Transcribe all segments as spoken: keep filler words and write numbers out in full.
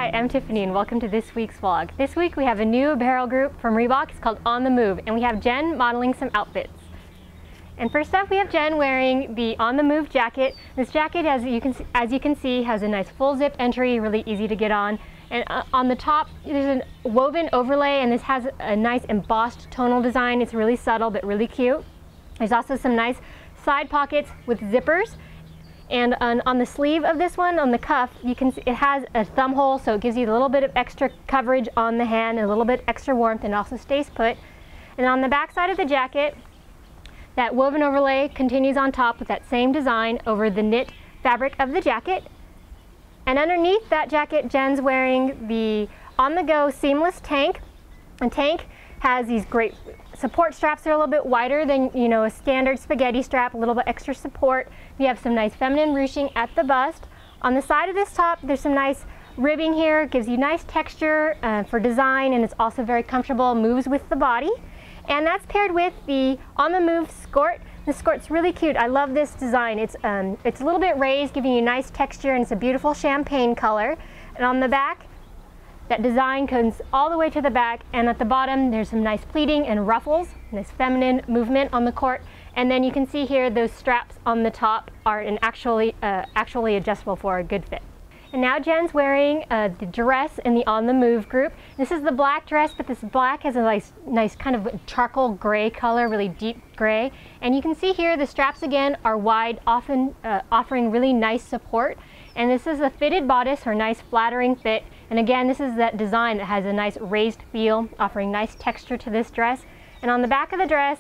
Hi, I'm Tiffany and welcome to this week's vlog. This week we have a new apparel group from Reebok. It's called On the Move, and we have Jen modeling some outfits. And first up we have Jen wearing the On the Move jacket. This jacket, as you can, as you can see, has a nice full zip entry, really easy to get on. And uh, on the top there's a woven overlay, and this has a nice embossed tonal design. It's really subtle but really cute. There's also some nice side pockets with zippers. And on, on the sleeve of this one, on the cuff, you can see it has a thumb hole, so it gives you a little bit of extra coverage on the hand and a little bit extra warmth, and also stays put. And on the back side of the jacket, that woven overlay continues on top with that same design over the knit fabric of the jacket. And underneath that jacket, Jen's wearing the on-the-go seamless tank. And tank has these great support straps. They're a little bit wider than, you know, a standard spaghetti strap, a little bit extra support. You have some nice feminine ruching at the bust. On the side of this top, there's some nice ribbing here. It gives you nice texture uh, for design, and it's also very comfortable, moves with the body. And that's paired with the On the Move skirt. The skirt's really cute. I love this design. It's, um, it's a little bit raised, giving you nice texture, and it's a beautiful champagne color. And on the back, that design comes all the way to the back, and at the bottom there's some nice pleating and ruffles, nice feminine movement on the court. And then you can see here those straps on the top are an actually, uh, actually adjustable for a good fit. And now Jen's wearing uh, the dress in the On the Move group. This is the black dress, but this black has a nice, nice kind of charcoal gray color, really deep gray. And you can see here the straps again are wide, often uh, offering really nice support. And this is a fitted bodice, or nice flattering fit. And again, this is that design that has a nice raised feel, offering nice texture to this dress. And on the back of the dress,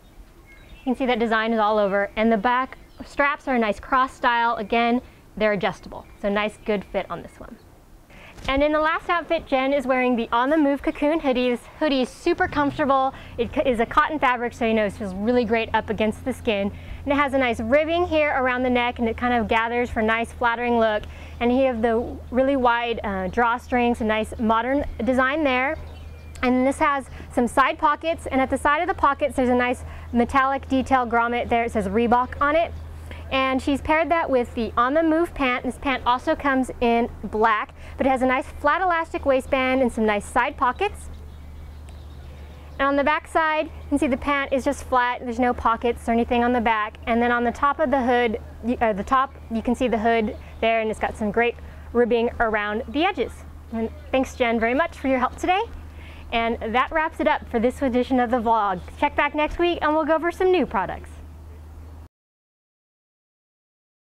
you can see that design is all over. And the back straps are a nice cross style. Again, they're adjustable. So nice, good fit on this one. And in the last outfit, Jen is wearing the On the Move cocoon hoodie. This hoodie is super comfortable. It is a cotton fabric, so you know it feels really great up against the skin. And it has a nice ribbing here around the neck, and it kind of gathers for a nice flattering look. And you have the really wide uh, drawstrings, a nice modern design there. And this has some side pockets, and at the side of the pockets there's a nice metallic detail grommet there. It says Reebok on it. And she's paired that with the On the Move pant. This pant also comes in black, but it has a nice flat elastic waistband and some nice side pockets. And on the back side, you can see the pant is just flat. There's no pockets or anything on the back. And then on the top of the hood, uh, the top, you can see the hood there, and it's got some great ribbing around the edges. And thanks, Jen, very much for your help today. And that wraps it up for this edition of the vlog. Check back next week and we'll go over some new products.